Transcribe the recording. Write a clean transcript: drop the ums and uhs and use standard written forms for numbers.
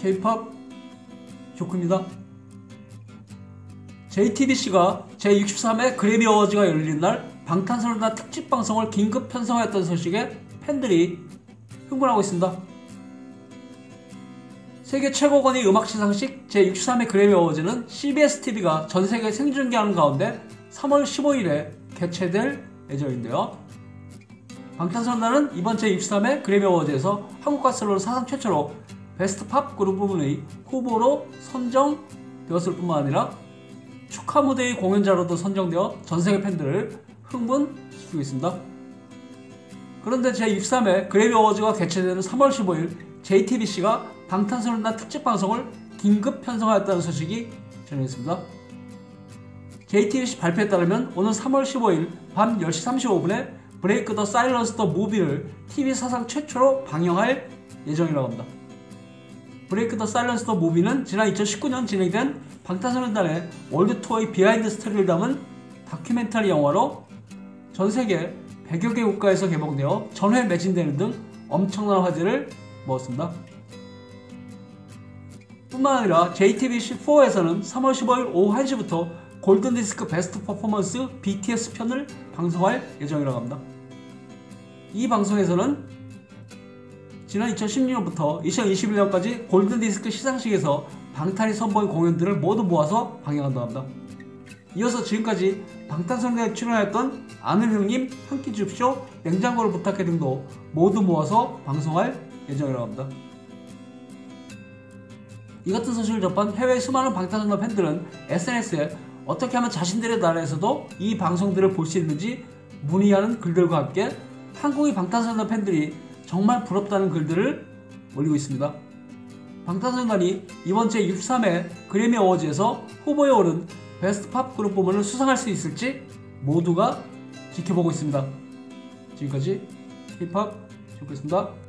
K-POP 조크입니다. JTBC가 제63회 그래미 어워즈가 열린 날 방탄소년단 특집 방송을 긴급 편성하였다는 소식에 팬들이 흥분하고 있습니다. 세계 최고권위 음악 시상식 제63회 그래미 어워즈는 CBS TV가 전세계 생중계하는 가운데 3월 15일에 개최될 예정인데요. 방탄소년단은 이번 제63회 그래미 어워즈에서 한국 가수로 사상 최초로 베스트 팝 그룹 부문의 후보로 선정되었을 뿐만 아니라 축하 무대의 공연자로도 선정되어 전세계 팬들을 흥분시키고 있습니다. 그런데 제63회 그래미 어워즈가 개최되는 3월 15일 JTBC가 방탄소년단 특집 방송을 긴급 편성하였다는 소식이 전해졌습니다. JTBC 발표에 따르면 오는 3월 15일 밤 10시 35분에 브레이크 더 사일런스 더 무비를 TV 사상 최초로 방영할 예정이라고 합니다. 브레이크 더 사일런스 더 무비는 지난 2019년 진행된 방탄소년단의 월드 투어의 비하인드 스토리를 담은 다큐멘터리 영화로 전세계 100여 개 국가에서 개봉되어 전회 매진되는 등 엄청난 화제를 모았습니다. 뿐만 아니라 JTBC4에서는 3월 15일 오후 1시부터 골든디스크 베스트 퍼포먼스 BTS 편을 방송할 예정이라고 합니다. 이 방송에서는 지난 2016년부터 2021년까지 골든디스크 시상식에서 방탄이 선보인 공연들을 모두 모아서 방영한다고 합니다. 이어서 지금까지 방탄소년단에 출연하였던 아는 형님, 한 끼 줍쇼, 냉장고를 부탁해 등도 모두 모아서 방송할 예정이라고 합니다. 이 같은 소식을 접한 해외의 수많은 방탄소년단 팬들은 SNS에 어떻게 하면 자신들의 나라에서도 이 방송들을 볼 수 있는지 문의하는 글들과 함께 한국의 방탄소년단 팬들이 정말 부럽다는 글들을 올리고 있습니다. 방탄소년단이 이번 제63회 그래미 어워즈에서 후보에 오른 베스트 팝 그룹 부문을 수상할 수 있을지 모두가 지켜보고 있습니다. 지금까지 K-POP 조크였습니다.